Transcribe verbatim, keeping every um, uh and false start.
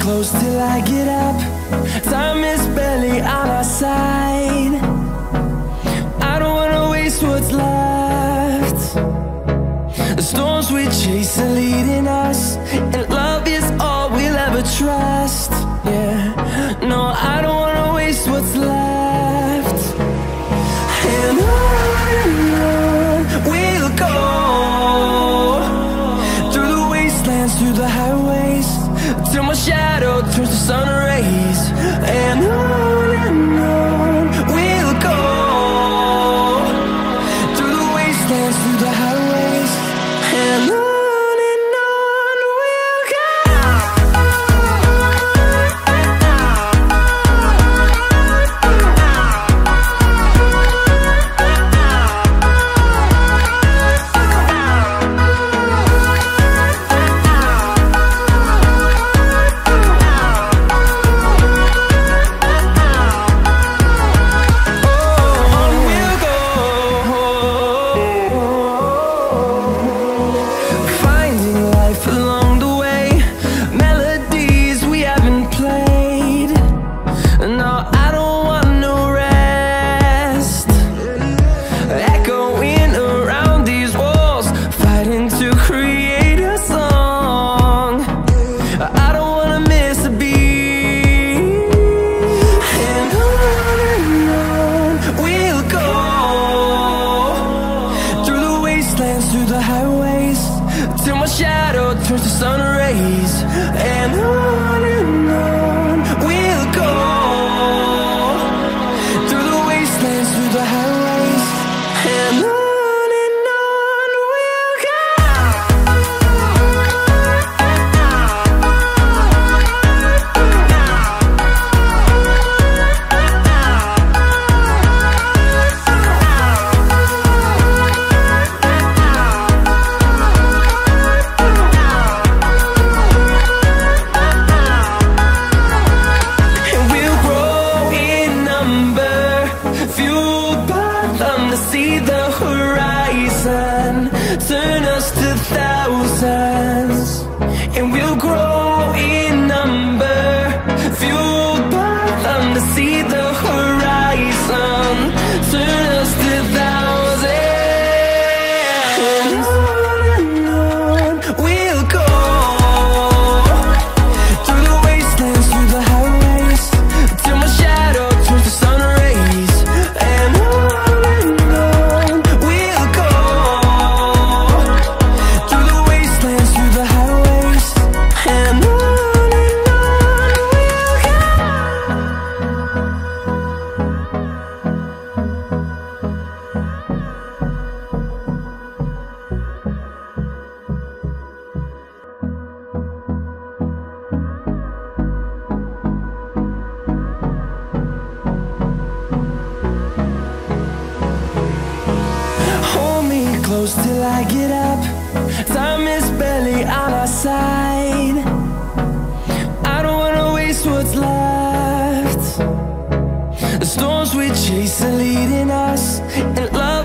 close till I get up. Time is barely on our side. I don't wanna waste what's left. The storms we chase are leading us, and love is all we'll ever trust. Yeah, no, I don't wanna waste what's left. And on and on we'll go, through the wastelands, through the highways, till my shadow turns to sun rays. And on and on we'll go, through the wastelands, through the highways, and on. Till I get up, time is barely on our side. I don't wanna waste what's left. The storms we chase are leading us, and love